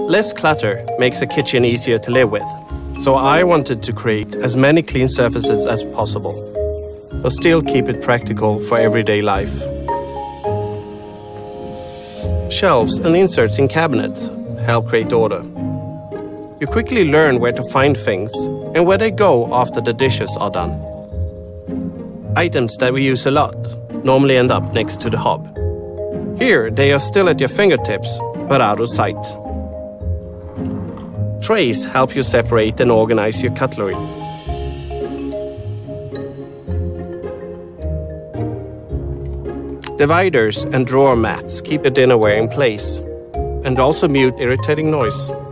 Less clutter makes a kitchen easier to live with, so I wanted to create as many clean surfaces as possible, but still keep it practical for everyday life. Shelves and inserts in cabinets help create order. You quickly learn where to find things and where they go after the dishes are done. Items that we use a lot normally end up next to the hob. Here they are still at your fingertips, but out of sight. Trays help you separate and organize your cutlery. Dividers and drawer mats keep your dinnerware in place and also mute irritating noise.